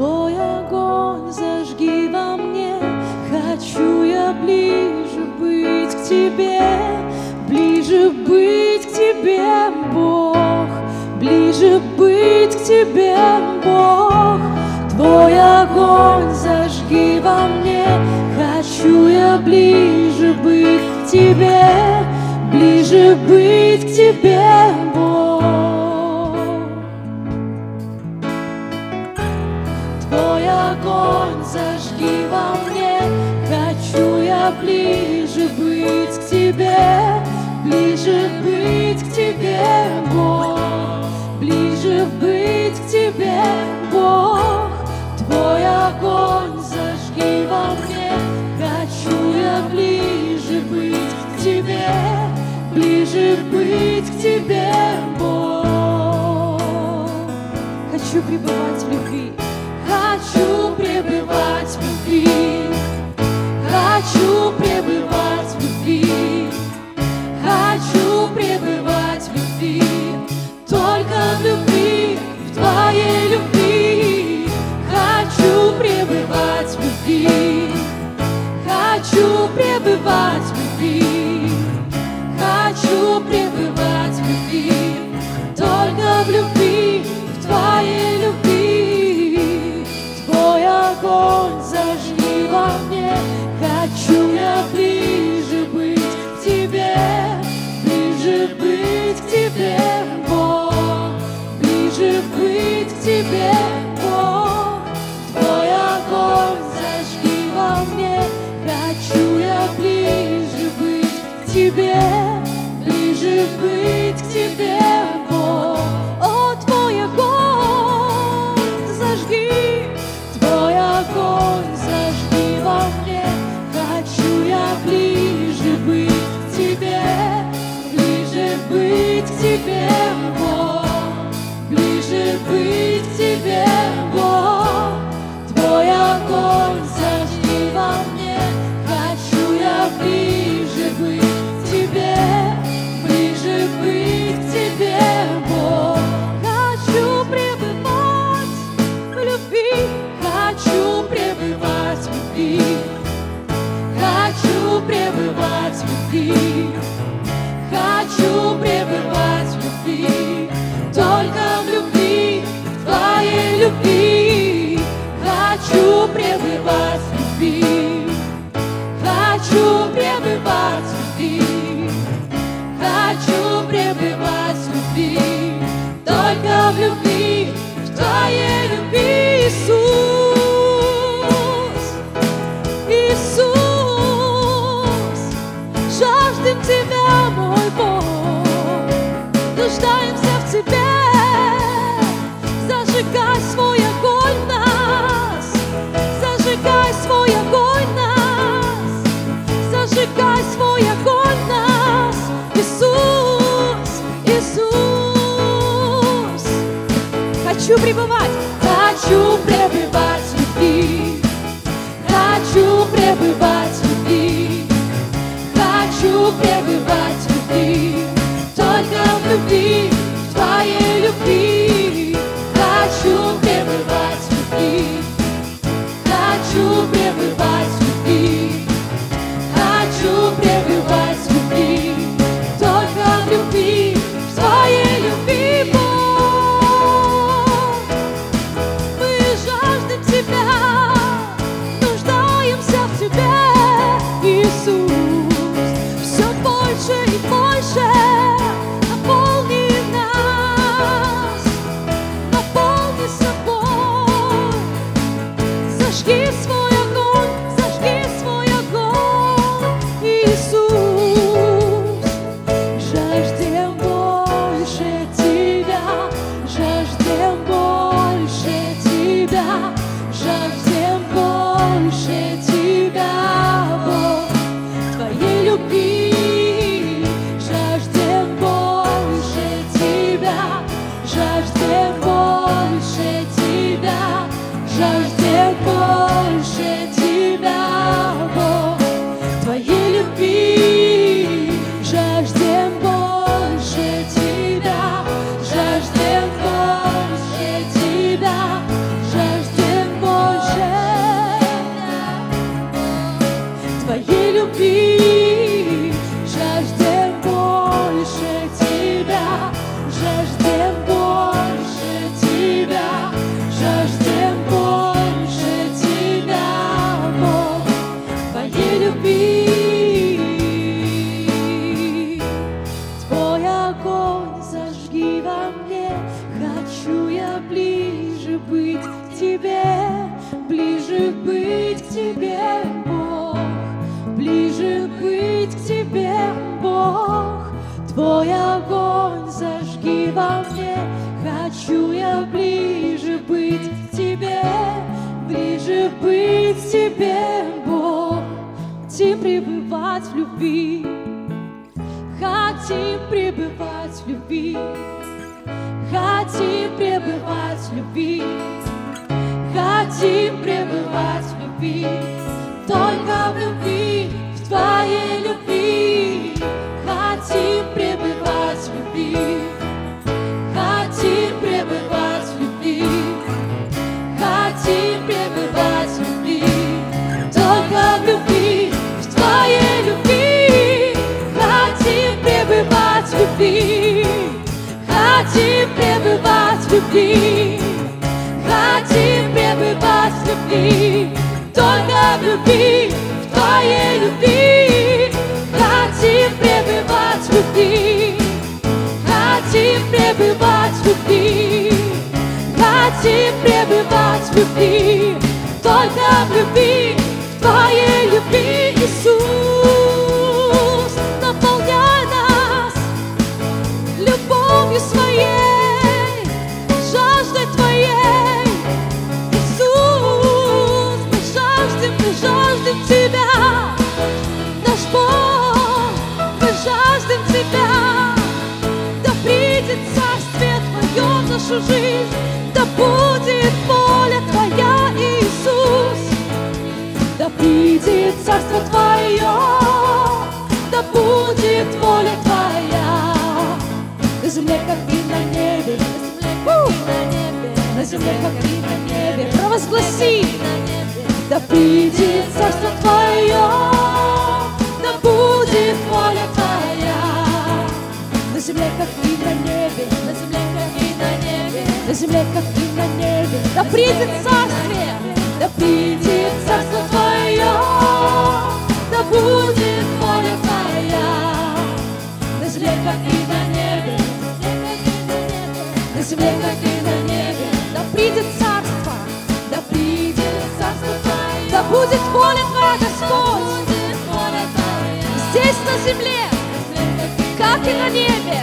Твой огонь зажги во мне. Хочу я ближе быть к Тебе, ближе быть к Тебе, Бог, ближе быть к Тебе, Бог. Твой огонь зажги во мне. Хочу я ближе быть к Тебе, ближе быть к Тебе, Бог. Твой огонь зажги во мне. Хочу я ближе быть к Тебе, ближе быть к Тебе, Бог, ближе быть к Тебе, Бог. Твой огонь зажги во мне. Хочу я ближе быть к Тебе, ближе быть к Тебе, Бог. Хочу пребывать в любви, хочу пребывать в любви, хочу пребывать в любви, хочу пребывать в любви, только в любви, в Твоей любви. Хочу пребывать в любви, хочу пребывать в любви, хочу пребывать в любви, только в любви, в Твоей любви. Твой огонь зажги во мне. Хочу я ближе быть к Тебе, ближе быть к Тебе, Бог, ближе быть к Тебе, Бог. Твой огонь зажги во мне. Хочу я ближе быть к Тебе, ближе быть к Тебе, Бог. О, Твой огонь зажги, Твой огонь зажги во мне. Хочу я ближе быть к Тебе, ближе быть к Тебе, Бог, ближе быть к Тебе, Бог. Твой огонь зажги во мне. Хочу я ближе быть к Тебе, ближе быть к Тебе, Бог. Хочу пребывать в любви, хочу пребывать в любви, хочу пребывать в любви, хочу пребывать в любви, только в любви, в Твоей любви. Хочу пребывать в любви, хочу пребывать в любви, хочу пребывать в любви, только в любви, в Твоей любви, Иисус, Иисус. Жаждем Тебя, мой Бог, нуждаемся в Тебе. Зажигай свой огонь в нас, зажигай свой огонь в нас, зажигай свой огонь в нас, Иисус, Иисус. Хочу пребывать в любви, хочу пребывать в любви, хочу пребывать в любви, только в любви, в Твоей любви. Хочу пребывать в любви, хочу пребывать в любви, хочу пребывать в любви, только в любви, в Твоей любви, Бог. Мы жаждем Тебя, нуждаемся в Тебе, Иисус. Все больше и больше наполни нас, наполни собой. Зажги свой огонь, Иисус. Жаждем больше Тебя, жаждем больше Тебя, жаждем больше Тебя, Бог, Твоей любви. Жаждем больше Тебя, жаждем больше Тебя, жаждем больше Тебя, Бог, Твоей любви. Жаждем больше Тебя, жаждем больше Тебя, жаждем Тебе, ближе быть к Тебе, Бог, ближе быть к Тебе, Бог. Твой огонь зажги во мне, хочу я ближе быть к Тебе, ближе быть к Тебе, Бог. Хотим пребывать в любви, хотим пребывать в любви, хотим пребывать в любви, хотим пребывать в любви, только в любви, в Твоей любви. Хотим пребывать в любви, хотим пребывать в любви, хотим пребывать в любви, только в любви, в Твоей любви. Хотим пребывать в любви, хотим пребывать в любви, хотим пребывать в любви, только в любви, в Твоей любви. Хотим пребывать в любви, хотим пребывать в любви, хотим пребывать в любви, только в любви, в Твоей любви, Иисус. Наполняй нас любовью Своей, жаждой Твоей, Иисус. Мы жаждем Тебя, наш Бог, мы жаждем Тебя. Да придет Царствие Твое в нашу жизнь, да будет воля Твоя, Иисус. Да придет Царство Твое, да будет воля Твоя. На земле, как и на небе, на земле, как и на небе. Провозгласи. Да придет Царство Твое, да будет воля Твоя. На земле, как и на небе, на земле, как и на небе, на земле, как и на небе. Да придет Царствие, да придет Царство Твое, да будет воля Твоя. На земле, как и на небе, на земле, как и на небе. Да придет Царство, да придет Царство Твое, да будет воля Твоя, Господь, здесь на земле, как и на небе.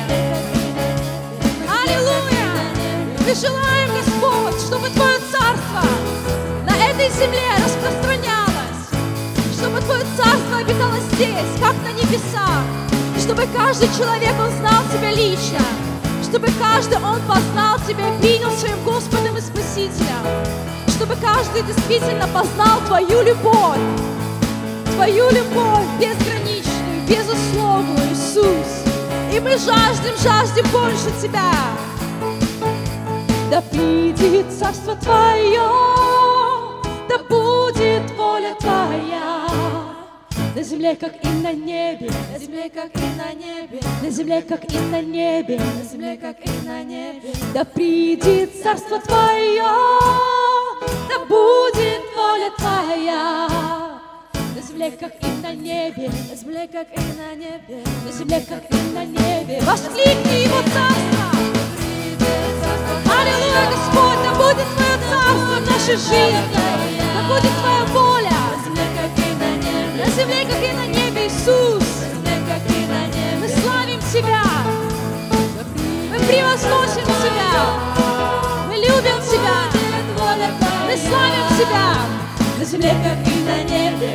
Аллилуйя! Мы желаем, Господь, чтобы Твое Царство на этой земле распространялось, чтобы Твое Царство обитало здесь, как на небесах, чтобы каждый человек, он знал Тебя лично, чтобы каждый, он познал Тебя и принял своим Господом и Спасителем, чтобы каждый действительно познал Твою любовь безграничную, безусловную, Иисус. И мы жаждем больше Тебя. Да придет Царство Твое, да будет воля Твоя. На земле, как и на небе, на земле, как и на небе, на земле, как и на небе, на земле, как и на небе. Да придет Царство Твое, да будет воля Твоя. На земле, как и на небе, на земле, как и на небе, на земле, как и на небе. Воскликни Его Царство! Аллилуйя, Господь! Да будет Твое Царство в нашей жизни, да будет Твоя воля. На земле, как и на небе, Иисус! Мы славим Тебя! Мы превозносим Тебя! Мы любим Тебя! Мы славим Тебя! На земле, как и на небе,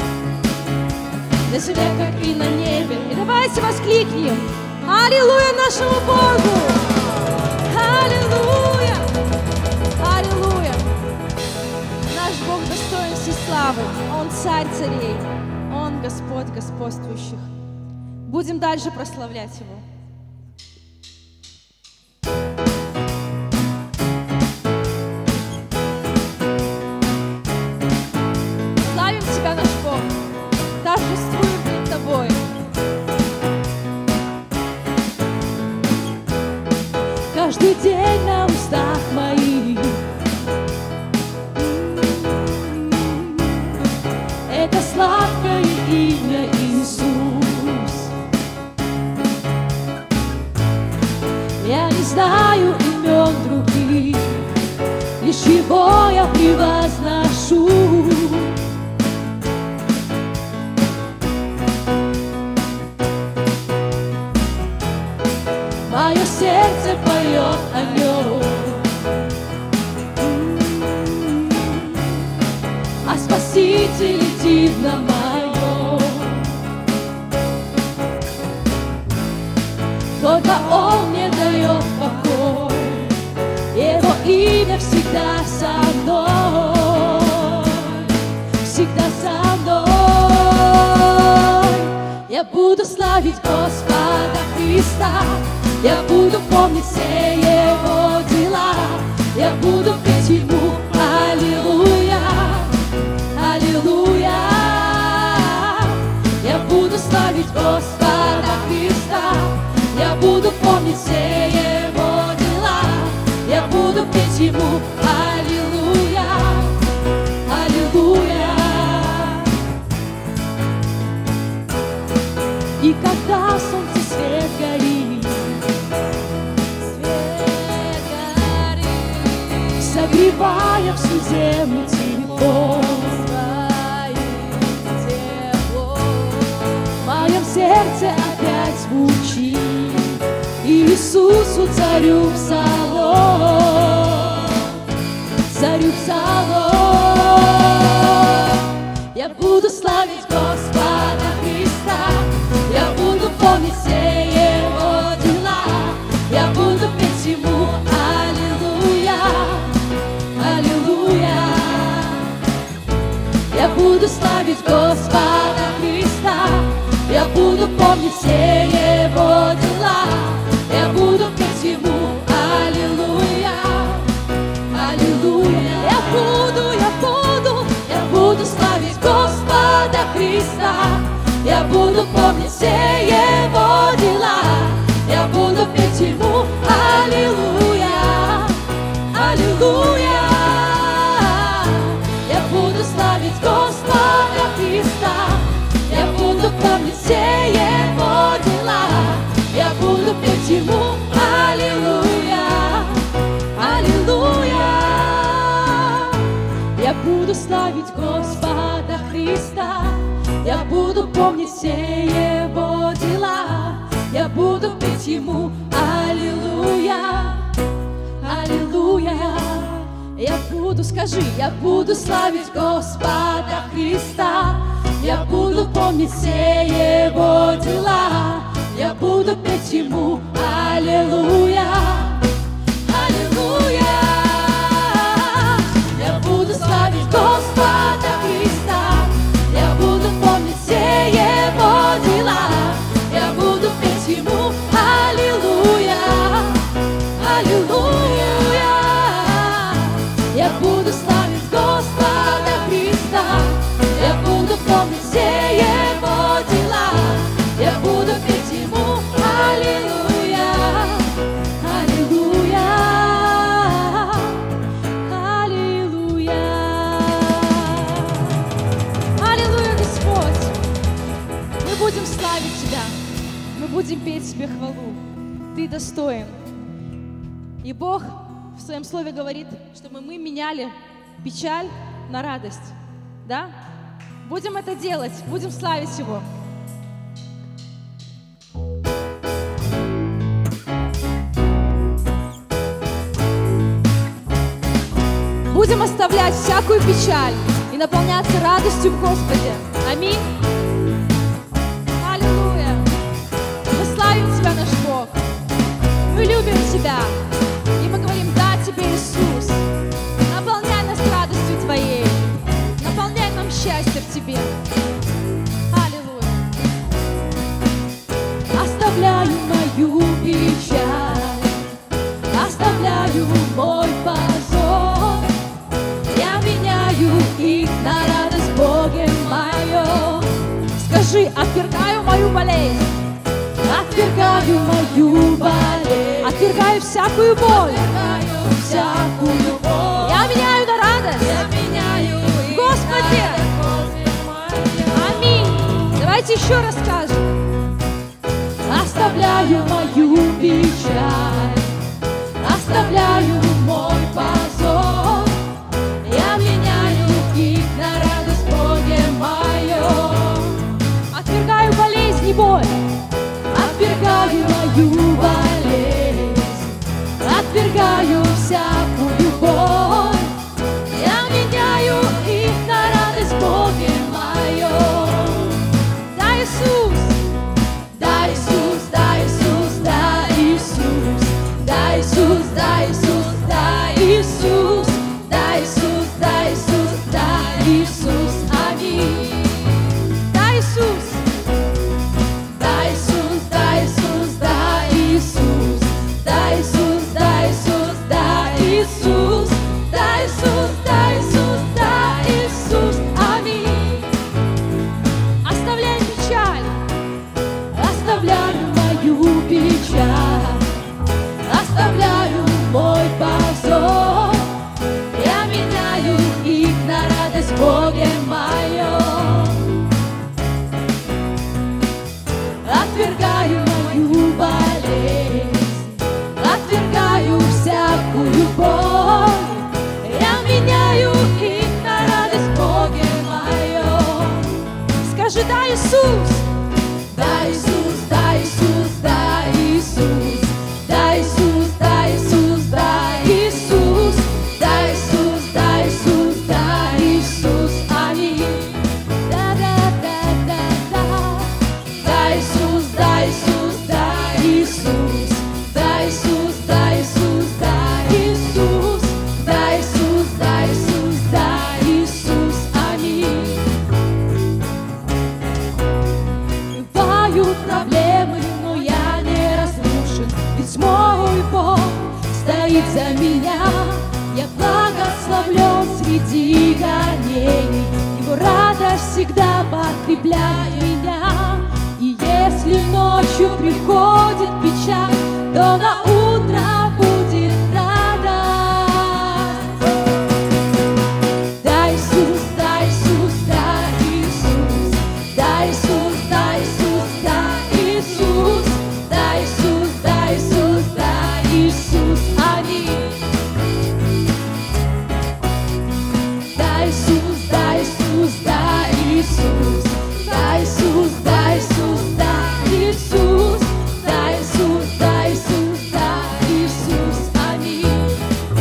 на земле, как и на небе. И давайте воскликнем: аллилуйя нашему Богу! Аллилуйя! Аллилуйя! Наш Бог достоин всей славы. Он царь царей. Он Господь господствующих. Будем дальше прославлять Его. Славим Тебя, наш Бог. Торжествуем перед Тобой. Каждый день на устах моих это сладкое имя Иисус. Его я превозношу. Мое сердце поет о нем, а Спаситель дивно моем. Только Он мне дает покой, Его имя всегда со мной, всегда со мной. Я буду славить Господа Христа, я буду помнить все Его дела, я буду петь Ему аллилуйя, аллилуйя. Я буду славить Господа Христа, я буду помнить все Его дела, я буду петь Ему аллилуйя, аллилуйя. И когда солнце свет горит, согревая всю землю тепло, в моем сердце опять звучит Иисусу царю псалом, царю псалом. Я буду славить Господа Христа, я буду помнить все Его дела, я буду петь Ему аллилуйя, аллилуйя. Я буду славить Господа Христа, я буду помнить все Его дела, я буду петь Ему аллилуйя, аллилуйя. Я буду славить Господа Христа, я буду помнить все Его дела, я буду петь Ему аллилуйя, аллилуйя. Я буду славить Господа Христа, я буду помнить все Его дела, я буду петь Ему аллилуйя, аллилуйя. Я буду славить Господа Христа, я буду помнить все Его дела, я буду петь Ему аллилуйя, аллилуйя. Я буду, скажи, я буду славить Господа Христа, я буду помнить все Его дела, я буду петь Ему аллилуйя, аллилуйя. Я буду славить Господа Христа, я буду помнить все Его дела, я буду петь Ему аллилуйя, аллилуйя. Я буду славить Господа Христа, я буду помнить все Его дела, я буду петь Ему аллилуйя, аллилуйя, аллилуйя. Аллилуйя, Господь! Мы будем славить Тебя, мы будем петь Тебе хвалу. Ты достоин. И Бог в Своем Слове говорит, чтобы мы меняли печаль на радость. Да? Будем это делать, будем славить Его. Будем оставлять всякую печаль и наполняться радостью в Господе. Аминь. Аллилуйя. Мы славим Тебя, наш Бог. Мы любим Тебя. И мы говорим: да Тебе, Иисус. Наполняй нас радостью Твоей. Наполняй нам счастье в Тебе. Аллилуйя. Оставляю мою печаль, оставляю мой позор. Я меняю их на радость Боге моем. Скажи: отвергаю мою болезнь, отвергаю мою болезнь, отвергаю всякую боль, всякую боль. Я меняю на радость, Господи. Аминь. Давайте еще раз скажем: оставляю мою печаль, оставляю мой позор. Иисус, да, Иисус, да, Иисус, да, Иисус, да, Иисус, да, Иисус, да, Иисус, да, Иисус, да, Иисус, да, Иисус, аминь. Да, да, да, да, да, да, Иисус, да, Иисус, да, Иисус, да, Иисус, да, Иисус, да, Иисус, да, Иисус, да, Иисус, да, Иисус, аминь. Бывают проблемы, но я не разрушен, ведь мой Бог стоит за меня. Я благословлен среди гонений, Его радость всегда подкрепляет меня. И если ночью приходит печаль, то на утро будет радость. Да, Иисус, да, Иисус, да, Иисус, да, Иисус, да, Иисус, да, Иисус, да, Иисус, да, Иисус, да, Иисус, аминь. Да, Иисус, да, Иисус, да, Иисус, да, Иисус, да, Иисус, да, Иисус, да, Иисус, да, Иисус, да, Иисус, аминь.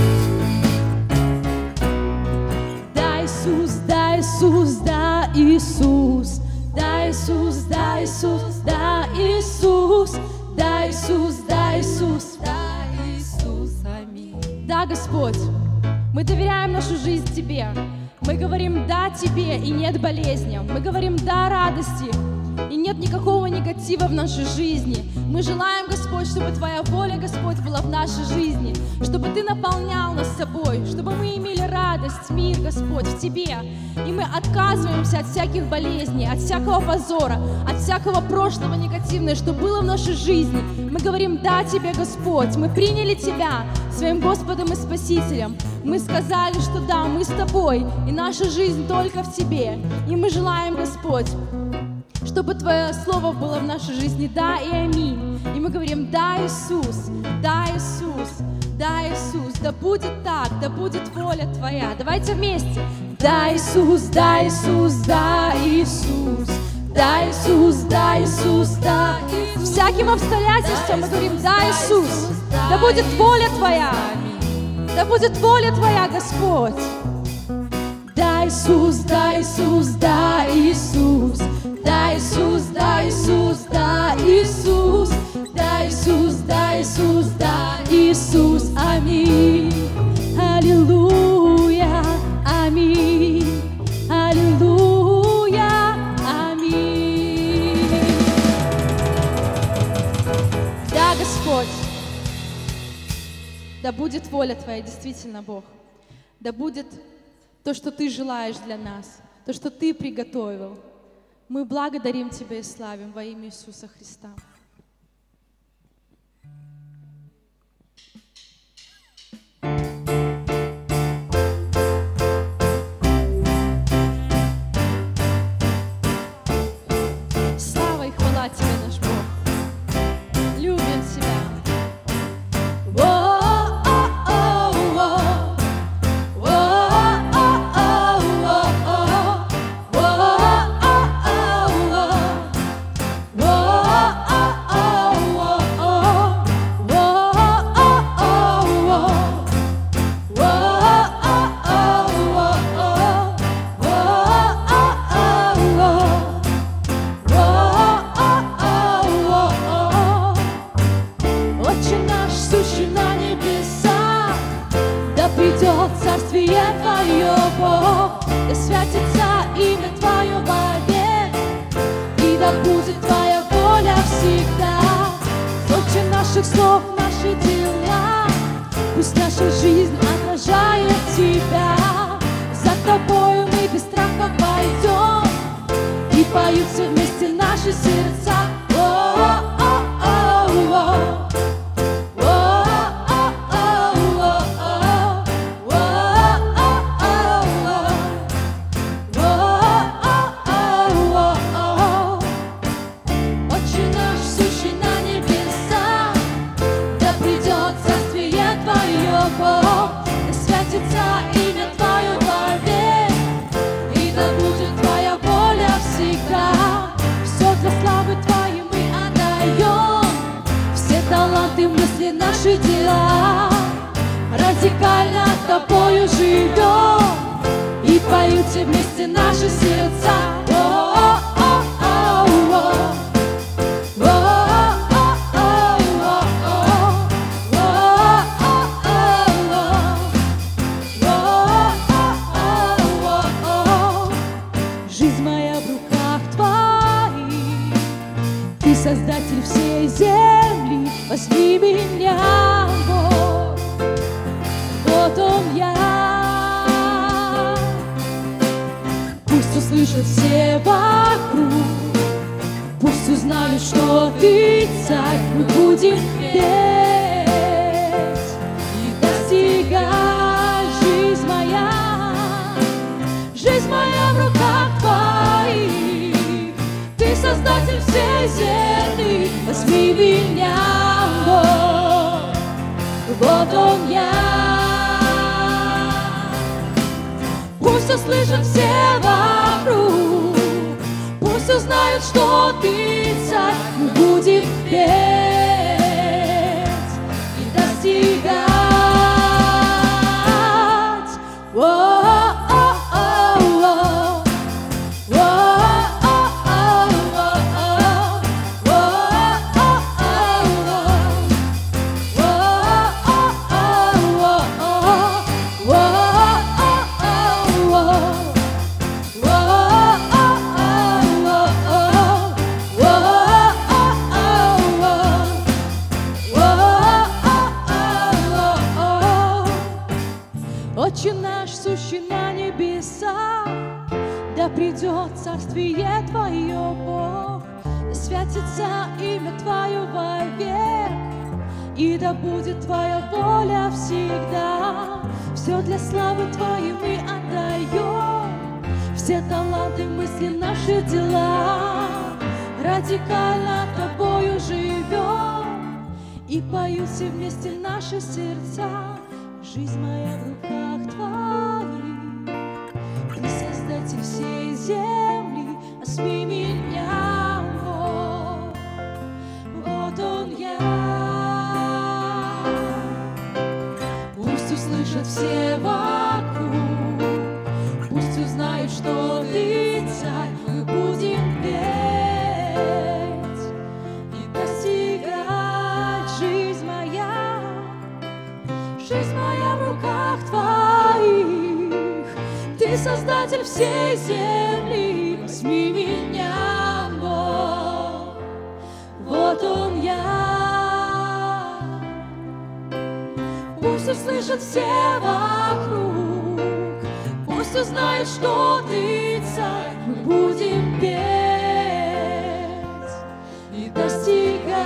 Да, Иисус, да, Иисус, да, Иисус, да, Иисус, да, Иисус, да, Иисус, да, Иисус, да, Иисус, да, Иисус, аминь. Да, Господь, мы доверяем нашу жизнь Тебе. Мы говорим «да» Тебе, и нет болезням. Мы говорим «да» радости, и нет никакого негатива в нашей жизни. Мы желаем, Господь, чтобы Твоя воля, Господь, была в нашей жизни, чтобы Ты наполнял нас собой, чтобы мы имели радость, мир, Господь, в Тебе. И мы отказываемся от всяких болезней, от всякого позора, от всякого прошлого негативного, что было в нашей жизни. Мы говорим «да» Тебе, Господь. Мы приняли Тебя своим Господом и Спасителем. Мы сказали, что да, мы с Тобой, и наша жизнь только в Тебе. И мы желаем, Господь, чтобы Твое Слово было в нашей жизни «да» и «аминь». И мы говорим «да, Иисус, да, Иисус, да, Иисус, да будет так, да будет воля Твоя». Давайте вместе. Да, Иисус, да, Иисус, да, Иисус, да, Иисус, да, Иисус, да, Иисус. Всяким обстоятельствам мы говорим «да, Иисус, да будет воля Твоя». Да будет воля Твоя, Господь. Да, Иисус, да, Иисус, да, Иисус, да, Иисус, да, Иисус, да, Иисус, да, Иисус, да, Иисус, да, Иисус, аминь. Аллилуйя, аминь. Аллилуйя, аминь. Да, Господь. Да будет воля Твоя, действительно, Бог. Да будет то, что Ты желаешь для нас, то, что Ты приготовил. Мы благодарим Тебя и славим во имя Иисуса Христа. Слава и хвала Тебе, наш Бог. Любим Тебя. Придет царствие Твое, Бог, да святится имя Твое вовек, и да будет Твоя воля всегда. Отче наших слов, наши дела, пусть наша жизнь отражает Тебя. За Тобою мы без страха пойдем, и поются вместе наши сердца. Имя Твое вовек, и да будет Твоя воля всегда. радикально тобою живем, и поют все вместе наши сердца. Жизнь моя в руках твоих, ты создатель всей земли, возьми меня, Бог, вот он я. Пусть услышат все вокруг, пусть узнают, что ты царь, мы будем петь и достигать. Жизнь моя в руках твоих, ты создатель всей земли, возьми меня, Бог, вот он я. Пусть услышат все вокруг, пусть узнают, что ты царь, мы будем петь и достигать. Отче наш, сущий на небесах, да придет царствие Твое, Бог, да святится имя Твое вовек, и да будет Твоя воля всегда. Все для славы Твоей мы отдаем, все таланты, мысли, наши дела. Радикально Тобою живем, и поют все вместе наши сердца. Жизнь моя в руках твоих, ты создатель всей земли, возьми меня, Бог, вот он я. Пусть услышат все вокруг, пусть узнают, что ты царь, мы будем петь и достигать. Жизнь моя в руках твоих, ты создатель всей земли, возьми меня, Бог, вот он я. Пусть услышат все вокруг, пусть узнают, что ты царь, мы будем петь и достигать.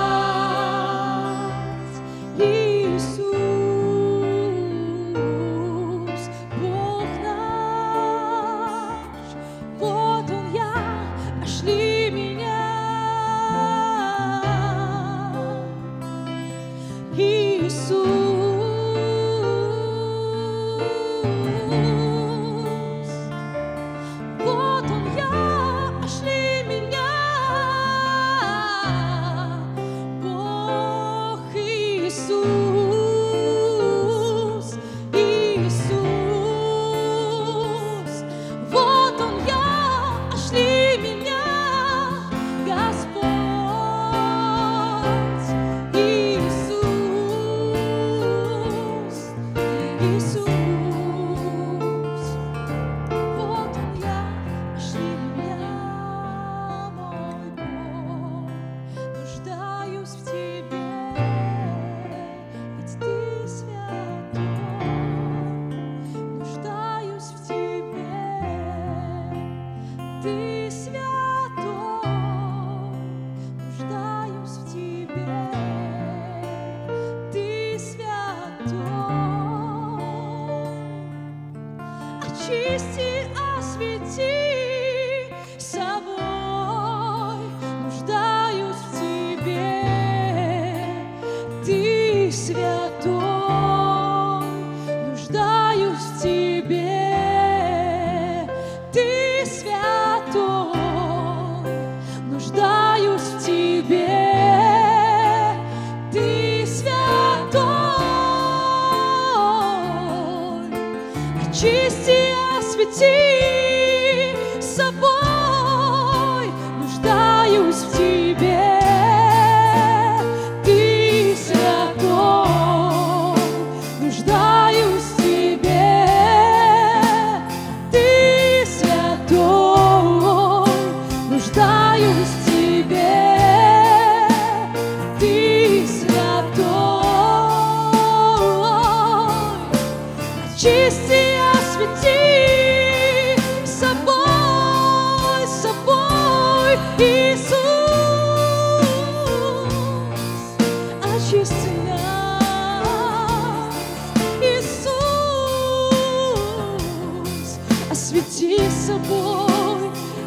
Очисти, освети собой, нуждаюсь в Тебе. Ты святой, нуждаюсь в Тебе. Ты святой, нуждаюсь в Тебе. Ты святой, освети собой, нуждаюсь в Тебе. Ты святой, нуждаюсь в Тебе. Ты святой, нуждаюсь в Тебе. Ты святой, очисти, освети собой, собой, Иисус, очисти нас, Иисус, освети собой,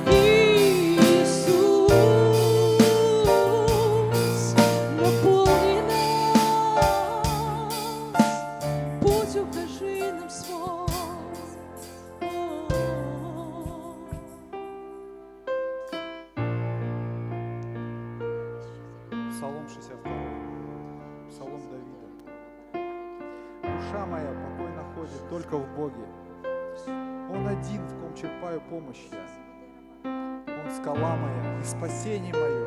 Иисус, наполни нас, путь укажи нам свой. Псалом 62, Псалом Давида. Душа моя покой находит только в Боге. Он один, в ком черпаю помощь я. Он скала моя и спасение мое.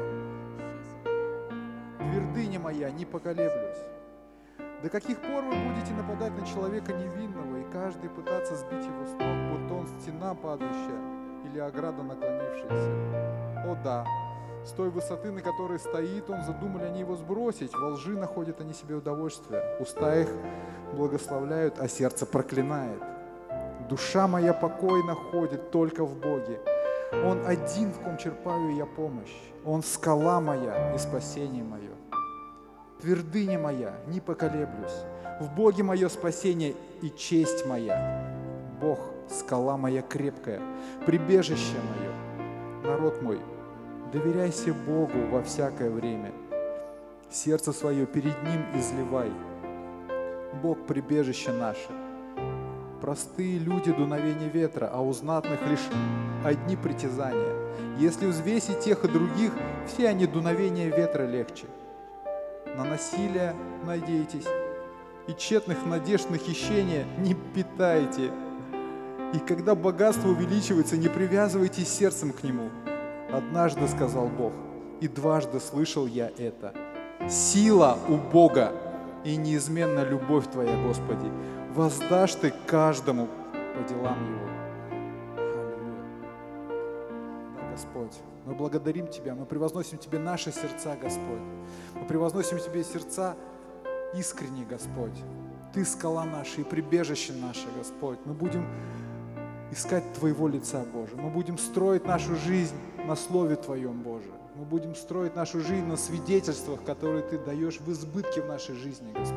Твердыня моя, не поколеблюсь. До каких пор вы будете нападать на человека невинного и каждый пытаться сбить его с ног, будто он стена падающая или ограда наклонившаяся? О да, с той высоты, на которой стоит он, задумали они его сбросить. Во лжи находят они себе удовольствие. Уста их благословляют, а сердце проклинает. Душа моя покой находит только в Боге. Он один, в ком черпаю я помощь. Он скала моя и спасение мое. Твердыня моя, не поколеблюсь. В Боге мое спасение и честь моя. Бог, скала моя крепкая, прибежище мое. Народ мой, доверяйся Богу во всякое время. Сердце свое перед Ним изливай. Бог – прибежище наше. Простые люди – дуновение ветра, а у знатных лишь одни притязания. Если взвесить тех и других, все они дуновение ветра легче. На насилие надейтесь, и тщетных надежд на хищение не питайте. И когда богатство увеличивается, не привязывайтесь сердцем к нему. Однажды сказал Бог, и дважды слышал я это. Сила у Бога и неизменна любовь Твоя, Господи. Воздашь Ты каждому по делам его. Аллилуйя. Да, Господь, мы благодарим Тебя, мы превозносим Тебе наши сердца, Господь. Мы превозносим Тебе сердца искренне, Господь. Ты скала наша и прибежище наше, Господь. Мы будем искать Твоего лица, Боже. Мы будем строить нашу жизнь на Слове Твоем, Боже. Мы будем строить нашу жизнь на свидетельствах, которые Ты даешь в избытке в нашей жизни, Господь.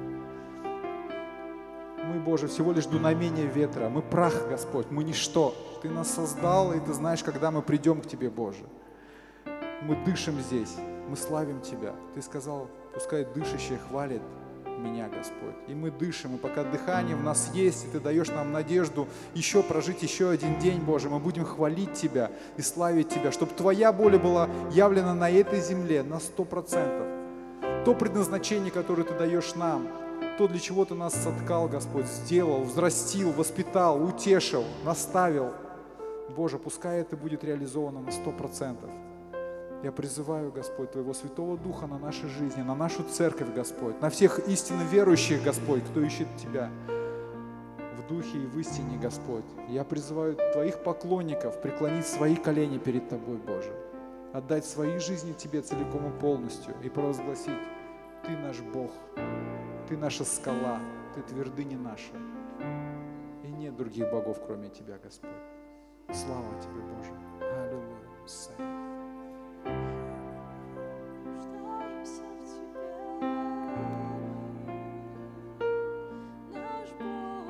Мы, Боже, всего лишь дуновение ветра. Мы прах, Господь, мы ничто. Ты нас создал, и Ты знаешь, когда мы придем к Тебе, Боже. Мы дышим здесь, мы славим Тебя. Ты сказал, пускай дышащие хвалит меня, Господь. И мы дышим, и пока дыхание в нас есть, и Ты даешь нам надежду еще прожить еще один день, Боже, мы будем хвалить Тебя и славить Тебя, чтобы Твоя воля была явлена на этой земле на 100%. То предназначение, которое Ты даешь нам, то, для чего Ты нас соткал, Господь, сделал, взрастил, воспитал, утешил, наставил. Боже, пускай это будет реализовано на 100%. Я призываю, Господь, Твоего Святого Духа на нашей жизни, на нашу церковь, Господь, на всех истинно верующих, Господь, кто ищет Тебя в духе и в истине, Господь. Я призываю Твоих поклонников преклонить свои колени перед Тобой, Боже, отдать свои жизни Тебе целиком и полностью и провозгласить: Ты наш Бог, Ты наша скала, Ты твердыня наша, и нет других богов, кроме Тебя, Господь. Слава Тебе, Боже. Аллилуйя. Нуждаемся в Тебе, наш Бог.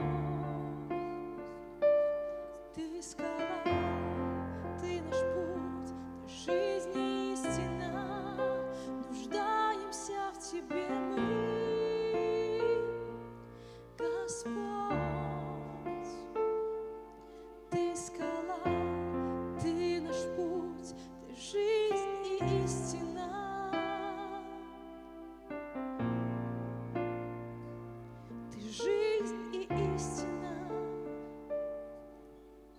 Ты скала, Ты наш путь, Ты жизнь и истина. Нуждаемся в Тебе мы, Господь. Ты скала, Ты наш путь, Ты жизнь и истина. Ты жизнь и истина.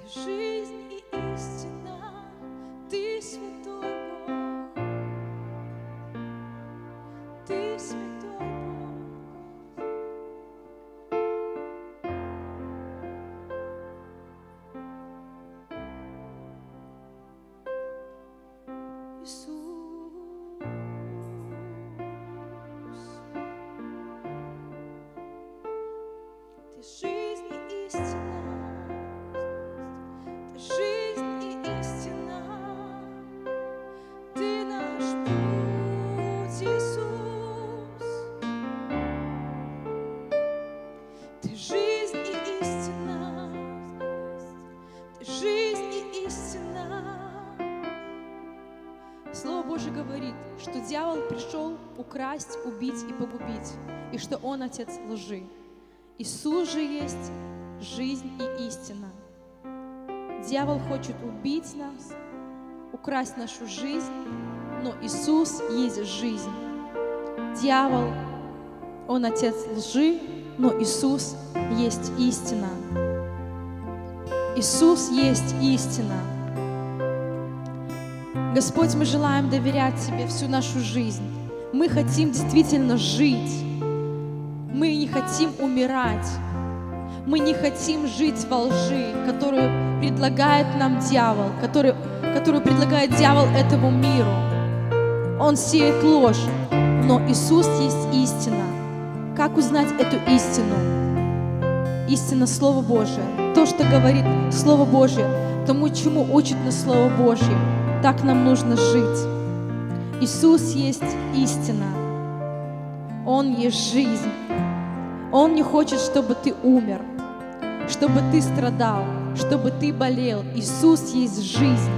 жизнь и истина, Ты святой Бог, Ты святой Бог. Иисус, Ты жизнь и истина, Ты жизнь и истина, Ты наш путь, Иисус. Ты жизнь и истина, Ты жизнь и истина. Слово Божие говорит, что дьявол пришел украсть, убить и погубить, и что он отец лжи. Иисус же есть жизнь и истина. Дьявол хочет убить нас, украсть нашу жизнь, но Иисус есть жизнь. Дьявол, он отец лжи, но Иисус есть истина. Иисус есть истина. Господь, мы желаем доверять Тебе всю нашу жизнь. Мы хотим действительно жить. Мы не хотим умирать. Мы не хотим жить во лжи, которую предлагает нам дьявол, которую предлагает дьявол этому миру. Он сеет ложь, но Иисус есть истина. Как узнать эту истину? Истина Слова Божие. То, что говорит Слово Божие, тому, чему учит нас Слово Божье. Так нам нужно жить. Иисус есть истина. Он есть жизнь. Он не хочет, чтобы ты умер, чтобы ты страдал, чтобы ты болел. Иисус есть жизнь.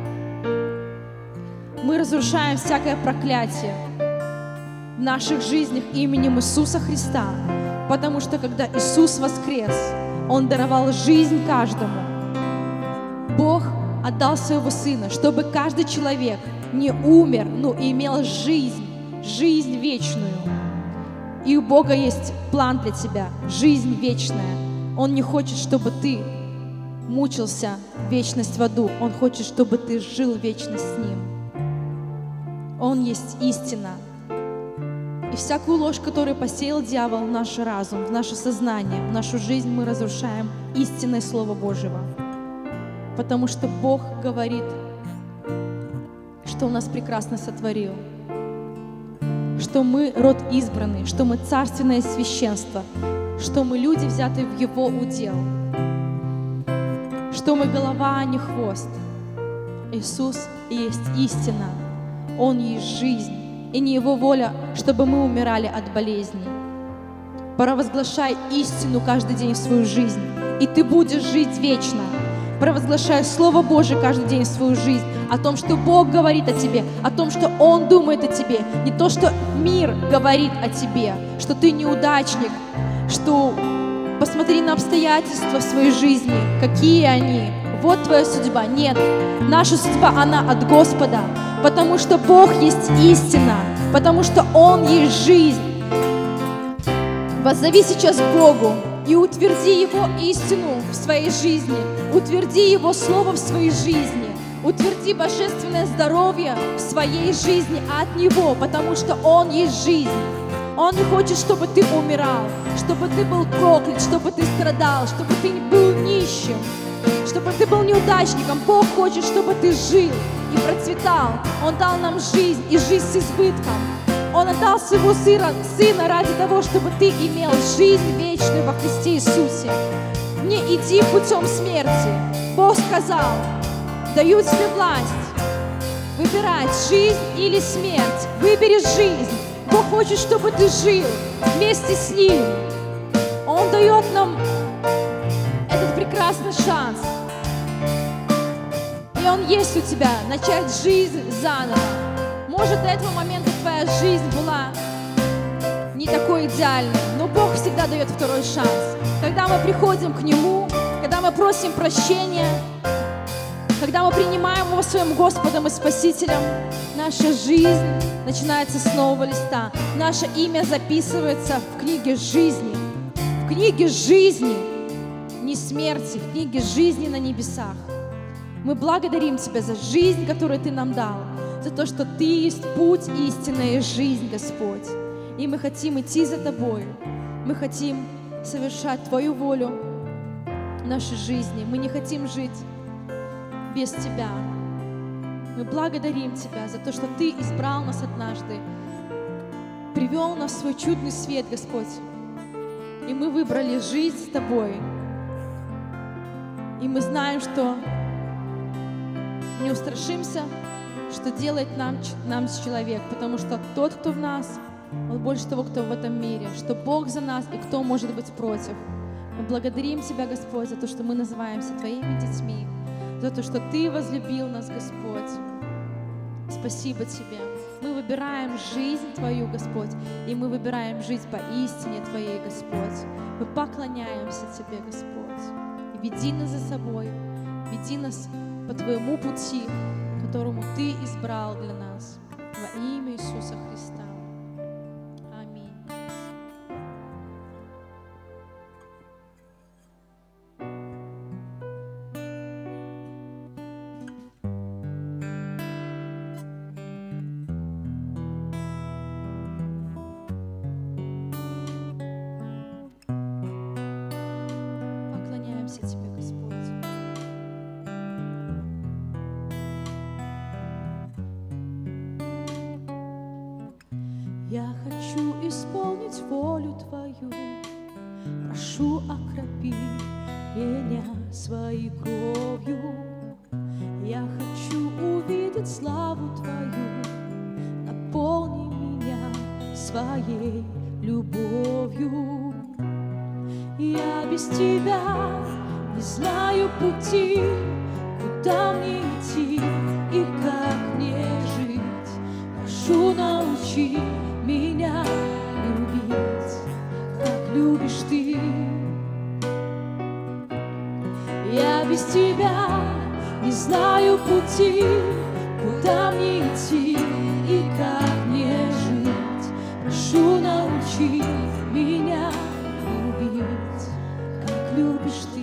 Мы разрушаем всякое проклятие в наших жизнях именем Иисуса Христа, потому что когда Иисус воскрес, Он даровал жизнь каждому. Бог отдал Своего Сына, чтобы каждый человек не умер, но имел жизнь вечную. И у Бога есть план для тебя, жизнь вечная. Он не хочет, чтобы ты мучился вечность в аду. Он хочет, чтобы ты жил вечность с Ним. Он есть истина. И всякую ложь, которую посеял дьявол в наш разум, в наше сознание, в нашу жизнь, мы разрушаем истинное Слово Божьего. Потому что Бог говорит, что Он нас прекрасно сотворил, что мы род избранный, что мы царственное священство, что мы люди, взятые в Его удел, что мы голова, а не хвост. Иисус есть истина, Он есть жизнь, и не Его воля, чтобы мы умирали от болезней. Провозглашай истину каждый день в свою жизнь, и ты будешь жить вечно. Провозглашай Слово Божие каждый день в свою жизнь, о том, что Бог говорит о тебе, о том, что Он думает о тебе, не то, что мир говорит о тебе, что ты неудачник, что посмотри на обстоятельства в своей жизни, какие они, вот твоя судьба. Нет, наша судьба, она от Господа, потому что Бог есть истина, потому что Он есть жизнь. Воззови сейчас к Богу и утверди Его истину в своей жизни, утверди Его Слово в своей жизни, утверди божественное здоровье в своей жизни от Него, потому что Он есть жизнь. Он не хочет, чтобы ты умирал, чтобы ты был проклят, чтобы ты страдал, чтобы ты был нищим, чтобы ты был неудачником. Бог хочет, чтобы ты жил и процветал. Он дал нам жизнь и жизнь с избытком. Он отдал Своего Сына ради того, чтобы ты имел жизнь вечную во Христе Иисусе. Не иди путем смерти. Бог сказал, даю тебе власть выбирать жизнь или смерть. Выбери жизнь. Бог хочет, чтобы ты жил вместе с Ним. Он дает нам этот прекрасный шанс. И Он есть у тебя, начать жизнь заново. Может, до этого момента твоя жизнь была не такой идеальной, но Бог всегда дает второй шанс. Когда мы приходим к Нему, когда мы просим прощения, когда мы принимаем Его своим Господом и Спасителем, наша жизнь начинается с нового листа. Наше имя записывается в книге жизни. В книге жизни. дни смерти, в книге жизни на небесах. Мы благодарим Тебя за жизнь, которую Ты нам дал, за то, что Ты есть путь, истинная жизнь, Господь. И мы хотим идти за Тобой. Мы хотим совершать Твою волю в нашей жизни. Мы не хотим жить без Тебя. Мы благодарим Тебя за то, что Ты избрал нас однажды, привел нас в свой чудный свет, Господь. И мы выбрали жить с Тобой. И мы знаем, что не устрашимся, что делает нам человек, потому что тот, кто в нас, он больше того, кто в этом мире, что Бог за нас и кто может быть против. Мы благодарим Тебя, Господь, за то, что мы называемся Твоими детьми, за то, что Ты возлюбил нас, Господь. Спасибо Тебе. Мы выбираем жизнь Твою, Господь, и мы выбираем жить по истине Твоей, Господь. Мы поклоняемся Тебе, Господь. И веди нас за собой, веди нас по Твоему пути, которому Ты избрал для нас. Во имя Иисуса Христа. Аминь. Поклоняемся Тебе, Господь. Я хочу исполнить волю Твою, прошу, окропи меня своей кровью. Я хочу увидеть славу Твою, наполни меня своей любовью. Я без Тебя не знаю пути, куда мне идти и как мне жить. Прошу, научи меня любить, как любишь Ты. Я без Тебя не знаю пути, куда мне идти и как мне жить. Прошу, научи меня любить, как любишь Ты.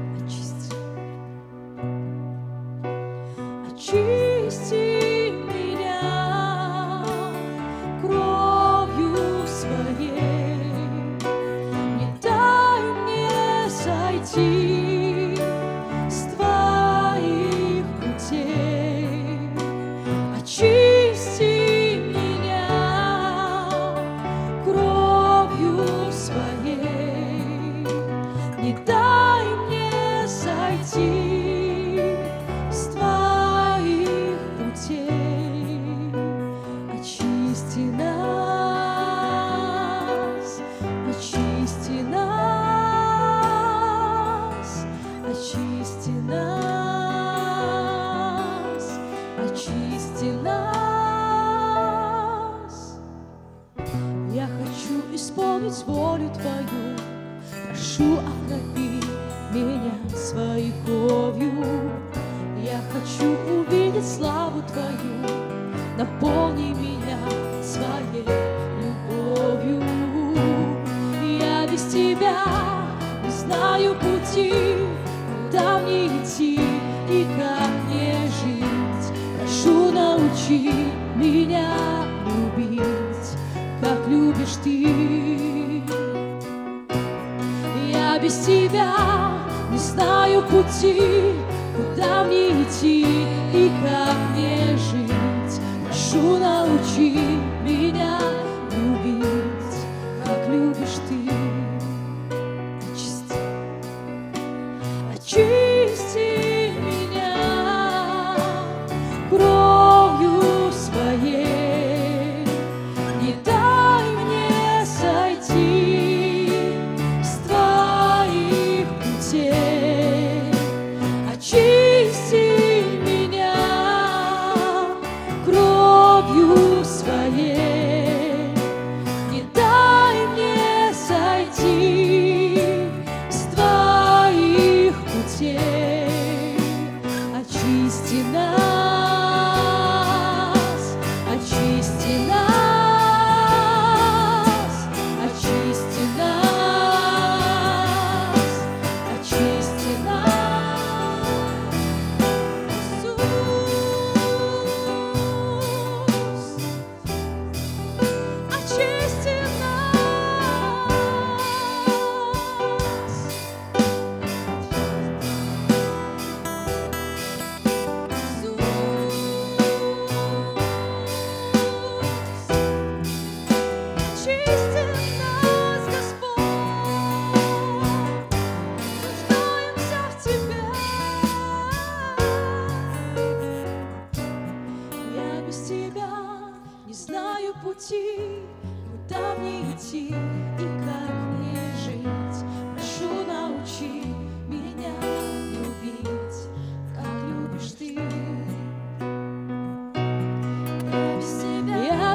Очисти меня кровью своей, не дай мне сойти с Твоих путей. Очисти меня кровью своей, не дай мне сойти с Твоих путей. Очисти нас, очисти нас, очисти нас, очисти нас. Я хочу исполнить волю Твою, прошу, окропи меня своей кровью. Я хочу увидеть славу Твою, наполни меня своей любовью. Я без Тебя не знаю пути, куда мне идти и как мне жить. Прошу, научи меня любить, как любишь Ты. Я без Тебя не знаю пути, куда мне идти и как мне жить. Прошу, научи меня любить, как любишь Ты. Очисти, очисти меня кровью своей, не дай мне сойти с Твоих путей. Очисти меня кровью своей,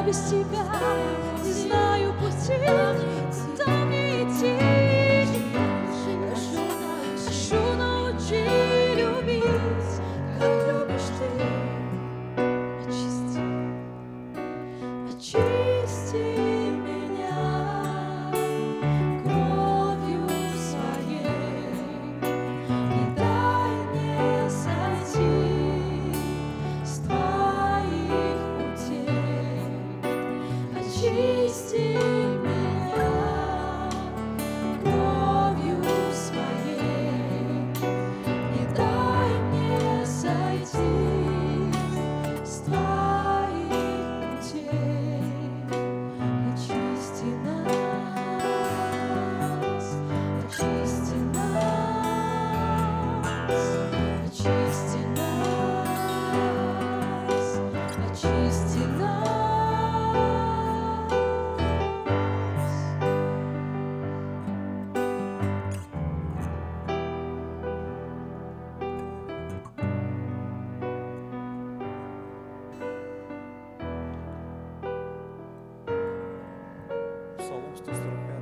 без Тебя не знаю пути, куда мне идти. Прошу, научи любить, как любишь Ты. Очисти меня кровью Своей, не дай мне сойти с Твоих путей. Очисти меня кровью Своей, не дай мне сойти с Твоих путей. Очисти нас, очисти нас, очисти нас, очисти нас. Псалом 145.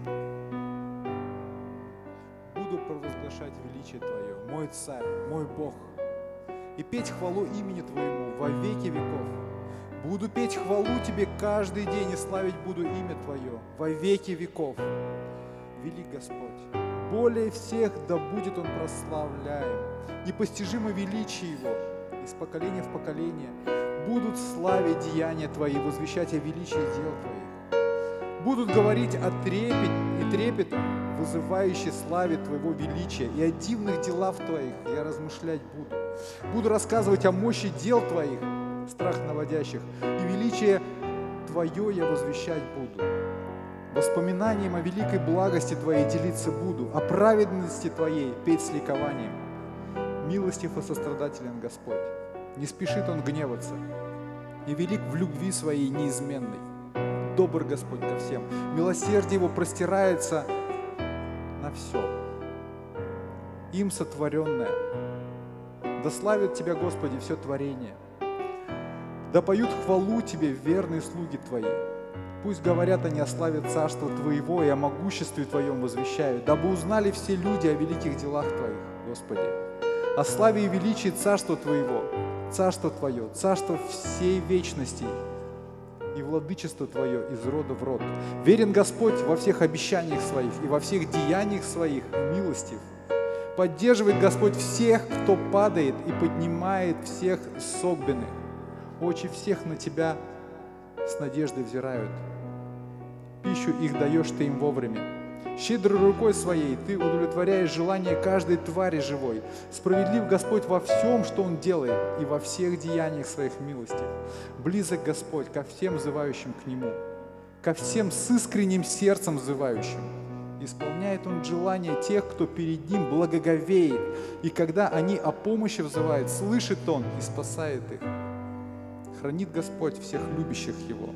Буду провозглашать величие Твое, мой Царь, мой Бог, и петь хвалу имени Твоему во веки веков. Буду петь хвалу Тебе каждый день и славить буду имя Твое во веки веков. Велик Господь, более всех да будет Он прославляем, непостижимо величие Его, из поколения в поколение будут славить деяния Твои, возвещать о величии дел Твоих. Будут говорить о трепете, вызывающей славе Твоего величия, и о дивных делах Твоих я размышлять буду. Буду рассказывать о мощи дел Твоих, страх наводящих, и величие Твое я возвещать буду. Воспоминанием о великой благости Твоей делиться буду, о праведности Твоей петь с ликованием. Милостив и сострадателен Господь, не спешит Он гневаться, и велик в любви Своей неизменной. Добр Господь ко всем, милосердие Его простирается на все. Им сотворенное. Да славит Тебя, Господи, все творение. Да поют хвалу Тебе верные слуги Твои. Пусть говорят они о славе Царства Твоего и о могуществе Твоем возвещают, дабы узнали все люди о великих делах Твоих, Господи, о славе и величии Царства Твоего, Царство Твое, Царство всей вечности и владычество Твое из рода в род. Верен Господь во всех обещаниях Своих и во всех деяниях Своих милостив. Поддерживает Господь всех, кто падает, и поднимает всех согбенных. Очи всех на Тебя с надеждой взирают. Пищу их даешь Ты им вовремя. Щедрой рукой Своей Ты удовлетворяешь желания каждой твари живой. Справедлив Господь во всем, что Он делает, и во всех деяниях Своих милостив. Близок Господь ко всем взывающим к Нему, ко всем с искренним сердцем взывающим. Исполняет Он желания тех, кто перед Ним благоговеет, и когда они о помощи взывают, слышит Он и спасает их. Хранит Господь всех любящих Его,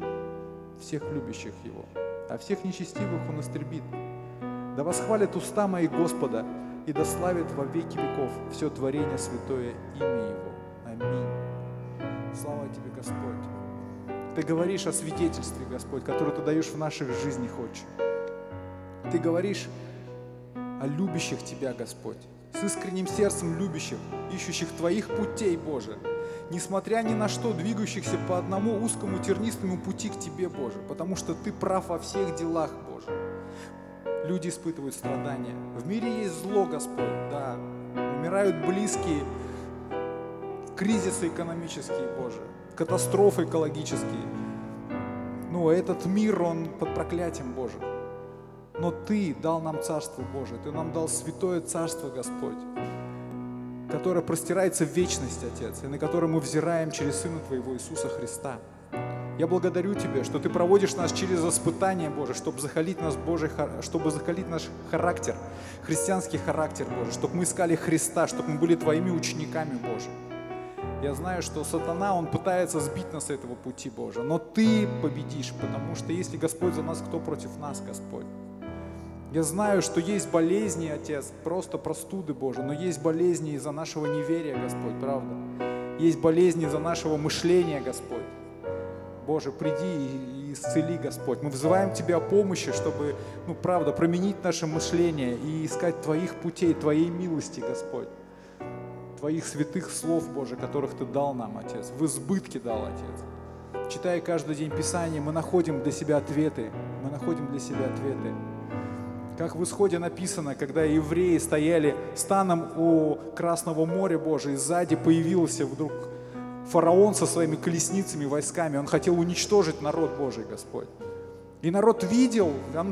а всех нечестивых Он истребит. Да восхвалят уста мои Господа, и да славит во веки веков все творение святое имя Его. Аминь. Слава Тебе, Господь. Ты говоришь о свидетельстве, Господь, которое Ты даешь в наших жизнях, Отче. Ты говоришь о любящих Тебя, Господь, с искренним сердцем любящих, ищущих Твоих путей, Боже, несмотря ни на что, двигающихся по одному узкому тернистому пути к Тебе, Боже, потому что Ты прав во всех делах, Боже. Люди испытывают страдания. В мире есть зло, Господь, да. Умирают близкие, кризисы экономические, Боже, катастрофы экологические. Но этот мир, он под проклятием, Боже. Но Ты дал нам Царство Божие, Ты нам дал святое Царство, Господь, которое простирается в вечность, Отец, и на которое мы взираем через Сына Твоего Иисуса Христа. Я благодарю Тебя, что Ты проводишь нас через испытания, Боже, чтобы закалить нас, Боже, чтобы закалить наш характер, христианский характер, Боже, чтобы мы искали Христа, чтобы мы были Твоими учениками, Боже. Я знаю, что сатана, он пытается сбить нас с этого пути, Боже, но Ты победишь, потому что если Господь за нас, кто против нас, Господь? Я знаю, что есть болезни, Отец, просто простуды, Боже, но есть болезни из-за нашего неверия, Господь, правда? Есть болезни из-за нашего мышления, Господь. Боже, приди и исцели, Господь. Мы взываем Тебя о помощи, чтобы, правда, променить наше мышление и искать Твоих путей, Твоей милости, Господь. Твоих святых слов, Боже, которых Ты дал нам, Отец, в избытке дал, Отец. Читая каждый день Писание, мы находим для себя ответы. Мы находим для себя ответы. Как в Исходе написано, когда евреи стояли станом у Красного моря, Боже, и сзади появился вдруг фараон со своими колесницами, войсками. Он хотел уничтожить народ Божий, Господь. И народ видел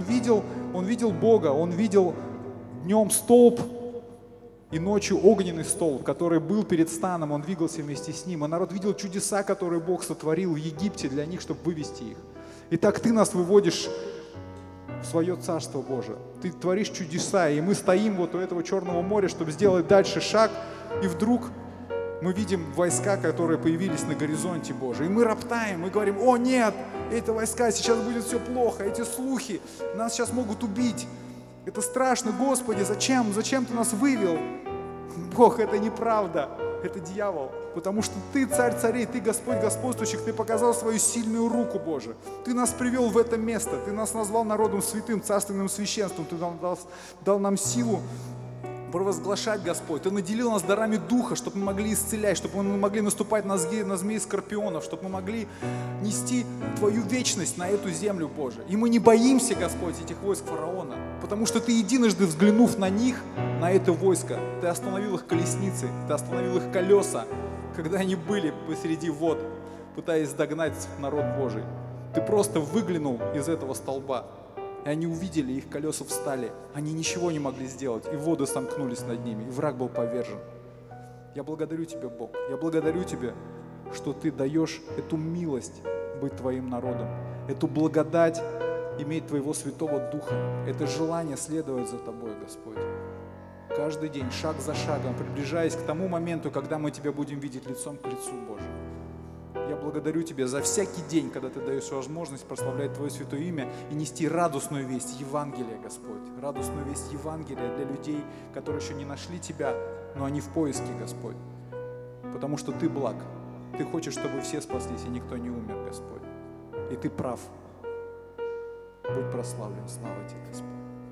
Бога, он видел днем столб и ночью огненный столб, который был перед станом, он двигался вместе с ним. И народ видел чудеса, которые Бог сотворил в Египте для них, чтобы вывести их. И так Ты нас выводишь в свое Царство Божие. Ты творишь чудеса, и мы стоим вот у этого Черного моря, чтобы сделать дальше шаг, и вдруг мы видим войска, которые появились на горизонте, Боже. И мы роптаем, мы говорим: о нет, эти войска, сейчас будет все плохо, эти слухи, нас сейчас могут убить. Это страшно, Господи, зачем Ты нас вывел? Бог, это неправда, это дьявол. Потому что Ты царь царей, Ты Господь господствующих, Ты показал свою сильную руку, Боже. Ты нас привел в это место, Ты нас назвал народом святым, царственным священством, Ты дал нам силу провозглашать, Господь. Ты наделил нас дарами Духа, чтобы мы могли исцелять, чтобы мы могли наступать на змеи скорпионов, чтобы мы могли нести Твою вечность на эту землю, Боже. И мы не боимся, Господь, этих войск фараона, потому что Ты, единожды взглянув на них, на это войско, Ты остановил их колесницы, Ты остановил их колеса, когда они были посреди вод, пытаясь догнать народ Божий. Ты просто выглянул из этого столба, и они увидели, их колеса встали. Они ничего не могли сделать, и воды сомкнулись над ними, и враг был повержен. Я благодарю Тебя, Бог. Я благодарю Тебя, что Ты даешь эту милость быть Твоим народом, эту благодать иметь Твоего Святого Духа, это желание следовать за Тобой, Господь. Каждый день, шаг за шагом, приближаясь к тому моменту, когда мы Тебя будем видеть лицом к лицу, Боже. Я благодарю Тебя за всякий день, когда Ты даешь возможность прославлять Твое святое имя и нести радостную весть Евангелия, Господь. Радостную весть Евангелия для людей, которые еще не нашли Тебя, но они в поиске, Господь. Потому что Ты благ. Ты хочешь, чтобы все спаслись, и никто не умер, Господь. И Ты прав. Будь прославлен. Слава Тебе, Господь.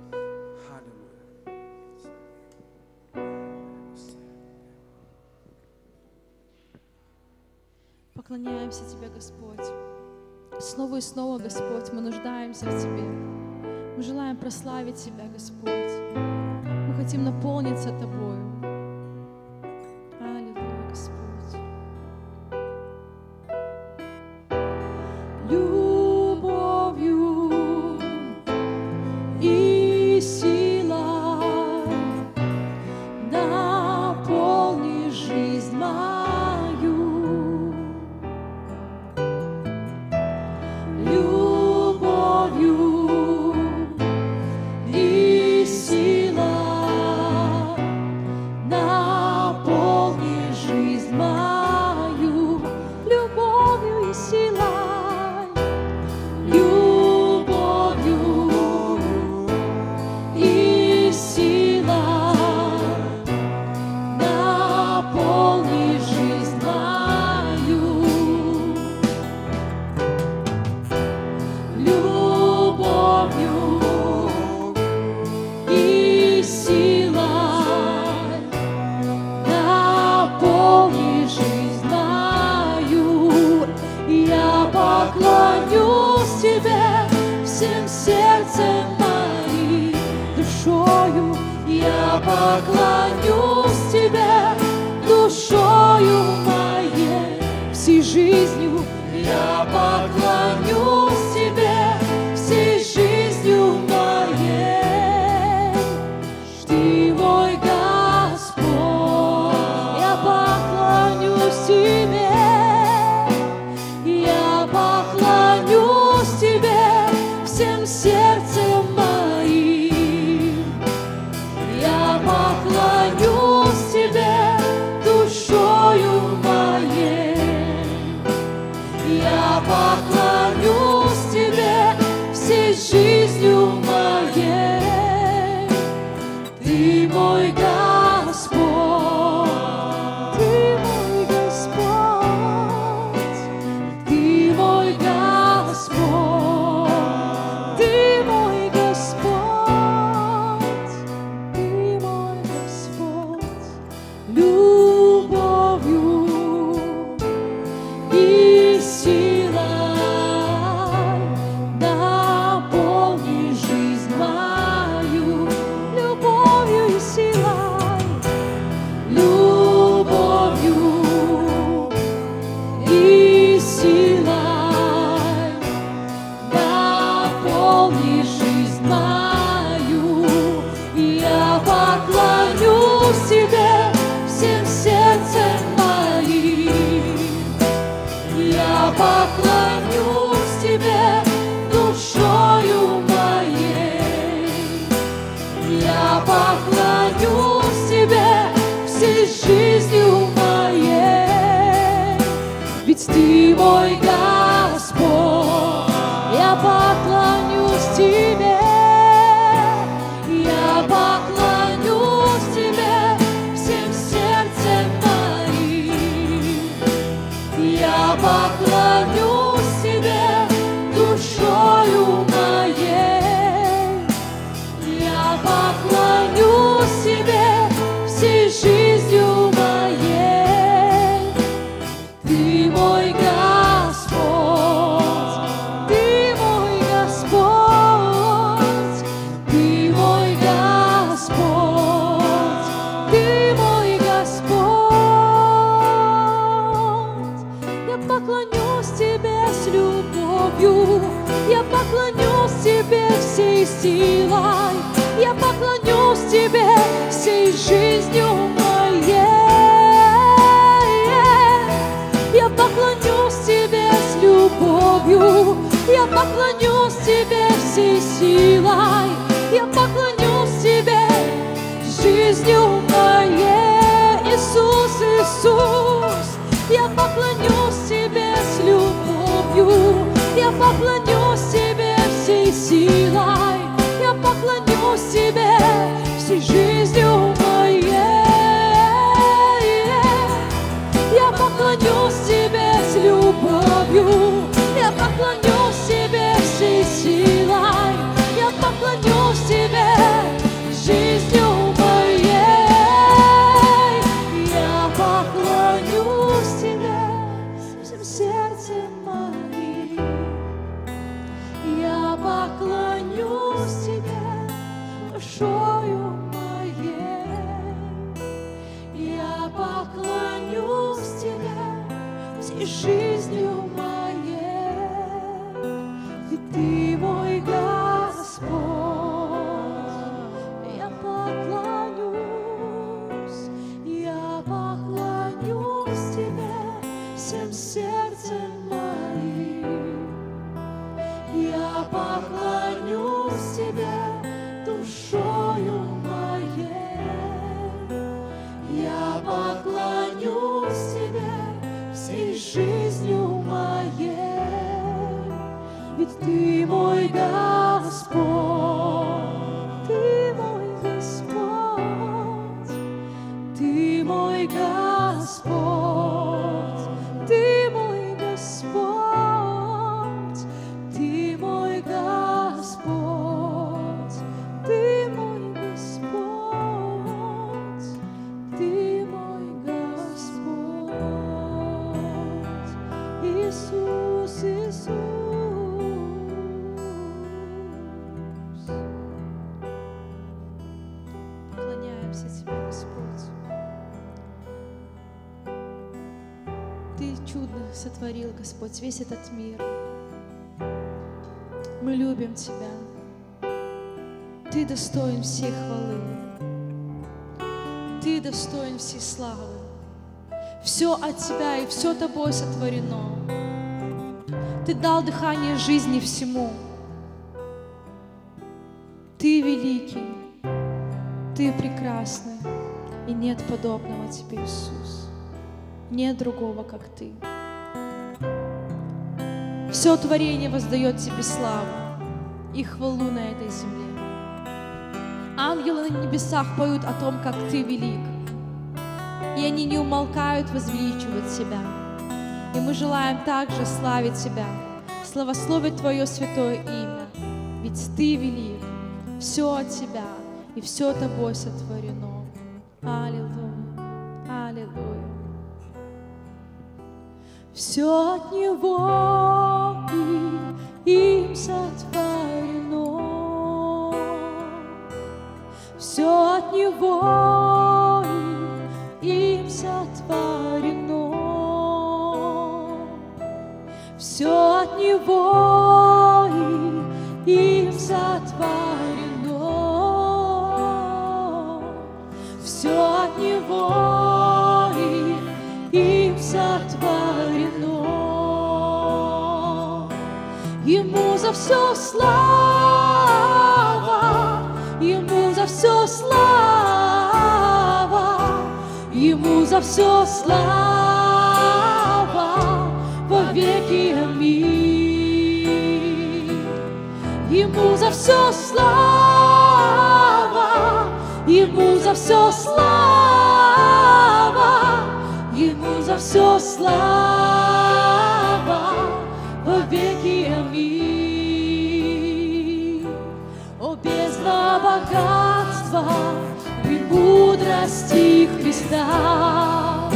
Поклоняемся Тебе, Господь. Снова и снова, Господь, мы нуждаемся в Тебе. Мы желаем прославить Тебя, Господь. Мы хотим наполниться Тобою. Аллилуйя, Господь. Любовью и силой наполни жизнь мою. Поклонюсь Тебе душою моей, всей жизнью. Я поклонюсь Тебе всей жизнью моей. Ты мой Господь, я поклонюсь Тебе. Я поклонюсь Тебе всем сердцем моим. Я поклонюсь Тебе душою моей. Я поклонюсь Тебе всей жизнью моей. Ты мой Господь, Ты мой Господь, Ты мой Господь. поклонюсь Тебе всем сердцем моим. Я поклонюсь Тебе душою моей. Я поклонюсь Тебе всей жизнью моей. Ведь Ты мой Господь. Я поклонюсь Тебе. Я поклонюсь Тебе всем сердцем моим. Я поклонюсь Тебе душою моей. Я поклонюсь Тебе всей жизнью моей. Ты мой Господь, Ты мой Господь, Ты мой Господь, Ты мой Господь. Я поклонюсь Тебе с любовью, я поклонюсь Тебе всей силой, я поклонюсь Тебе всей жизнью моей. Я поклонюсь Тебе с любовью, я поклонюсь Тебе всей силой, я поклонюсь Тебе жизнью моей. Иисус, Иисус, я поклонюсь Тебе с любовью, я поклонюсь Тебе всей силой, я поклонюсь Тебе всей жизнью моей. Я поклонюсь Тебе с любовью, я поклонюсь Тебе всей силой, я поклонюсь Тебе жизнью моей. Я поклонюсь Тебе всем сердцем моим. Я поклонюсь Тебе душою моей. Я поклонюсь Тебе всей жизнью моей. Ведь Ты мой Господь. Я поклонюсь Тебе всем сердцем моим. Я поклонюсь Тебе душою моей. Я поклонюсь Тебе всей жизнью моей. Ведь Ты мой Господь, Ты мой Господь, Ты мой Господь, Ты мой Господь, Ты мой Господь, Ты мой Господь, Ты мой Господь, Иисус, Иисус. Поклоняемся Тебе, Господь. Ты чудно сотворил, Господь, весь этот мир. Мы любим Тебя. Ты достоин всей хвалы. Ты достоин всей славы. Все от Тебя и все Тобой сотворено. Ты дал дыхание жизни всему. Ты великий, Ты прекрасный, и нет подобного Тебе, Иисус. Нет другого, как Ты. Все творение воздает Тебе славу и хвалу на этой земле. Ангелы на небесах поют о том, как Ты велик, и они не умолкают возвеличивать Тебя. И мы желаем также славить Тебя, славословить Твое святое имя, ведь Ты велик, все от Тебя и все Тобой сотворено. Аллилуйя, аллилуйя. Все от Него и им сотворено. Все от Него и им сотворено. Все от Него и им сотворено. Него и им сотворено. Ему за все слава, Ему за все слава, Ему за все слава во веки. Аминь. Ему за все слава, Ему за все слава, Ему за все слава во веки. Аминь. О, бездна богатства, премудрости Христа,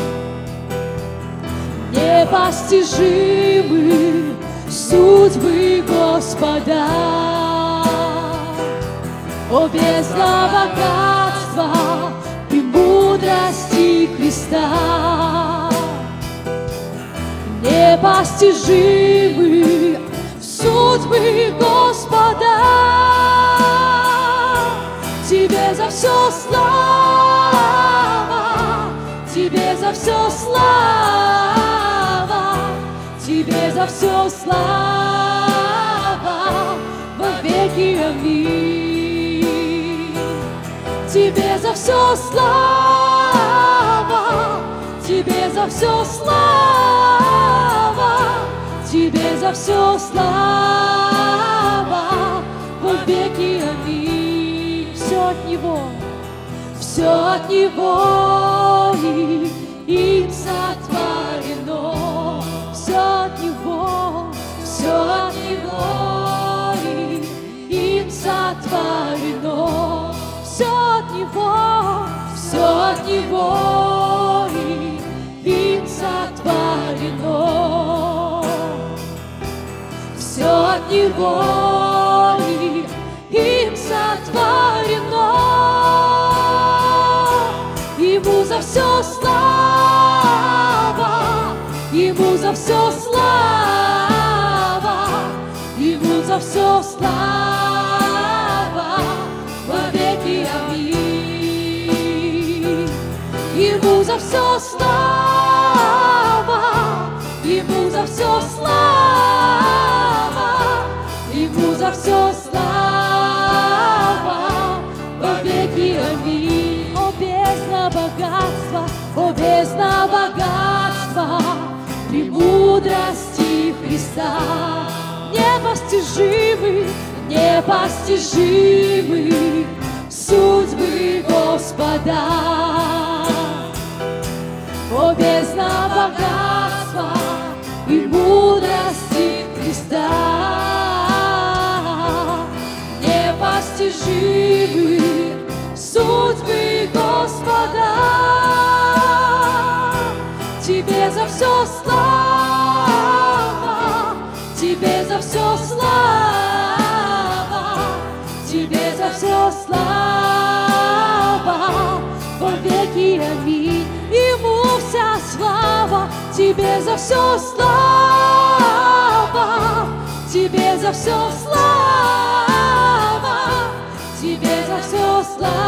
непостижимы судьбы Господа. О, бездна богатства, премудрости Христа, непостижимы судьбы Господа. Тебе за все слава, Тебе за все слава, Тебе за все слава во веки. Аминь. Тебе за все слава, Тебе за все слава, Тебе за все слава во веки. Аминь. Все от Него, все от Него и им сотворено. Все от Него, все от Него и им сотворено. Все от Него, все от Него и им сотворено. Все от Него и им сотворено. Ему за все слава, Ему за все слава, Ему за все слава во веки. Аминь. Ему за все слава, Ему за все слава, Ему за все слава во веки. Аминь. О, бездна богатства, о, бездна богатства, премудрости Христа, непостижимы, непостижимы судьбы Господа. О, бездна богатства и мудрости Христа, непостижимы судьбы Господа. Тебе за все слава, Тебе за все слава, Тебе за все слава во веки. Аминь. Ему вся слава, Тебе за все слава, Тебе за все слава, Тебе за все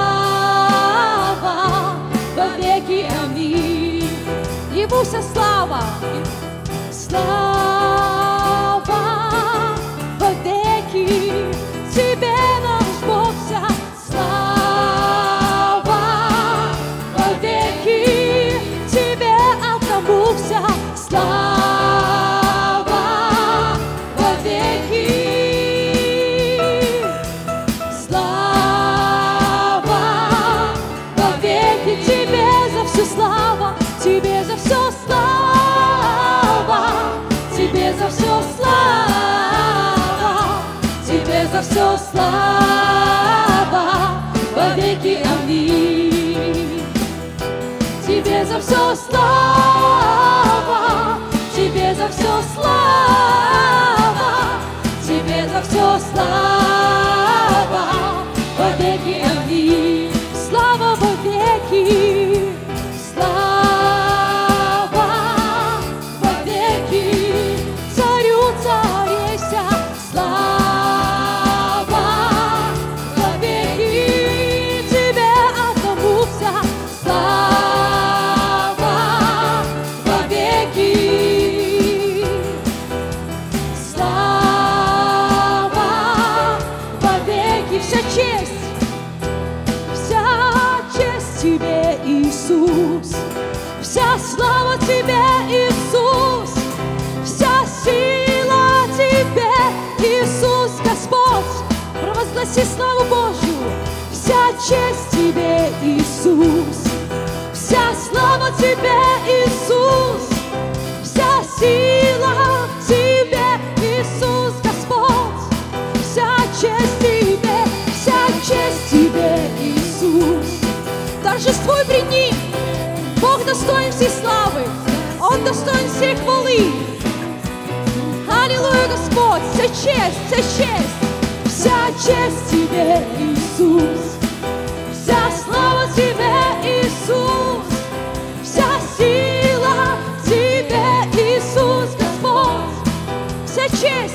слава во веки. Аминь. Ему вся слава, слава во веки. Тебе наш Бог вся слава во веки. Тебе одному вся слава во веки. Слава во веки. Тебе за всю славу, Тебе за все слава, Тебе за все слава, Тебе за все слава во веки. Аминь. Тебе за все слава, Тебе за все слава, Тебе за все слава во веки. Аминь. Слава во веки. Слава Тебе, Иисус. Вся слава Тебе, Иисус. Вся сила Тебе, Иисус, Господь. Провозгласи славу Божью. Вся честь Тебе, Иисус. Вся слава Тебе, Иисус. Вся сила Тебе, Иисус, Господь. Вся честь Тебе, вся честь Тебе, Иисус. Торжествуй пред Ним. Бог достоин всей славы. Он достоин всей хвалы. Аллилуйя, Господь. Вся честь, вся честь. Вся честь Тебе, Иисус. Вся слава Тебе, Иисус. Вся сила Тебе, Иисус, Господь. Вся честь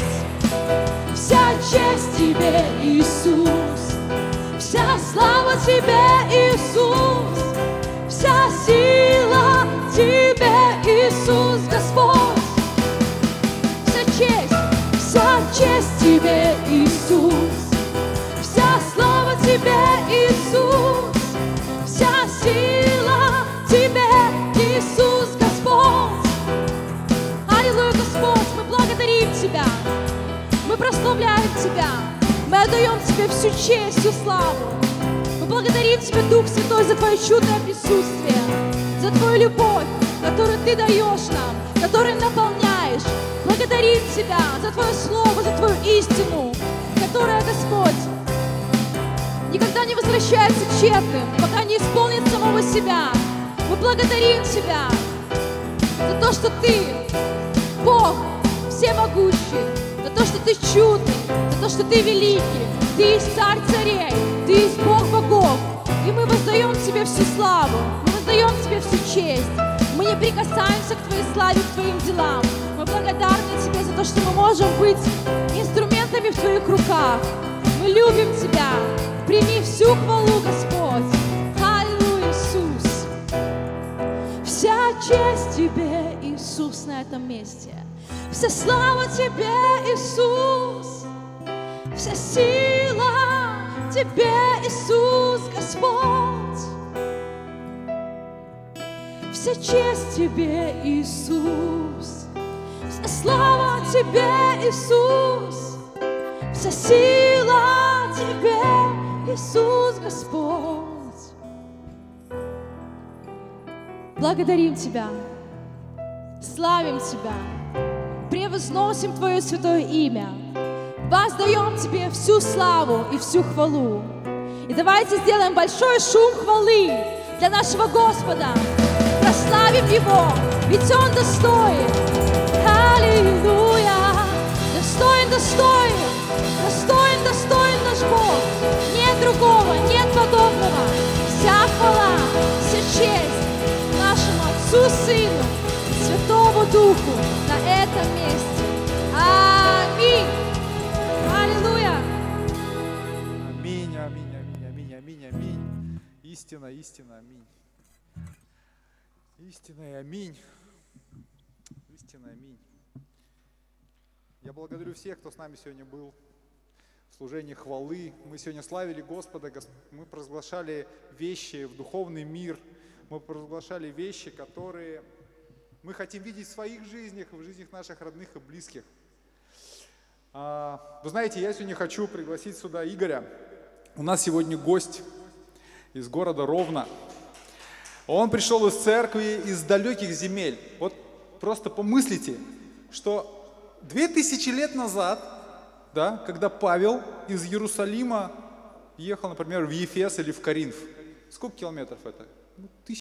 Тебе, Иисус. Вся слава Тебе, Иисус. Вся сила Тебе, Иисус, Господь. Вся честь Тебе, Иисус. Вся слава Тебе, Иисус. Вся сила Тебе, Иисус, Господь. Аллилуйя, Господь, мы благодарим Тебя. Мы прославляем Тебя. Мы отдаем Тебе всю честь, всю славу. Мы благодарим Тебя, Дух Святой, за Твое чудное присутствие, за Твою любовь, которую Ты даешь нам, которую наполняешь. Благодарим Тебя за Твое Слово, за Твою истину, которая, Господь, никогда не возвращается тщетным, пока не исполнит самого себя. Мы благодарим Тебя за то, что Ты Бог всемогущий, за то, что Ты чудный, за то, что Ты великий, Ты есть Царь царей, Ты есть Бог богов. И мы воздаем Тебе всю славу, мы воздаем Тебе всю честь. Мы не прикасаемся к Твоей славе, к Твоим делам. Мы благодарны Тебе за то, что мы можем быть инструментами в Твоих руках. Мы любим Тебя. Прими всю хвалу, Господь. Аллилуйя, Иисус. Вся честь Тебе, Иисус, на этом месте. Вся слава Тебе, Иисус. Вся сила Тебе, Иисус, Господь. Вся честь Тебе, Иисус. Вся слава Тебе, Иисус. Вся сила Тебе, Иисус, Господь. Благодарим Тебя, славим Тебя, превозносим Твое святое имя, воздаем Тебе всю славу и всю хвалу. И давайте сделаем большой шум хвалы для нашего Господа. Прославим Его, ведь Он достоин. Аллилуйя! Достоин, достоин, достоин, достоин наш Бог. Нет другого, нет подобного. Вся хвала, вся честь нашему Отцу, Сыну, Святому Духу на этом месте. Аминь. Аллилуйя. Аминь, аминь, аминь, аминь, аминь, аминь. Истина, истина, аминь. Истина и аминь. Истина, аминь. Я благодарю всех, кто с нами сегодня был в служении хвалы. Мы сегодня славили Господа, мы провозглашали вещи в духовный мир, мы провозглашали вещи, которые мы хотим видеть в своих жизнях, в жизнях наших родных и близких. Вы знаете, я сегодня хочу пригласить сюда Игоря. У нас сегодня гость из города Ровно. Он пришел из церкви, из далеких земель. Вот просто помыслите, что 2000 лет назад, да, когда Павел из Иерусалима ехал, например, в Ефес или в Коринф, сколько километров это?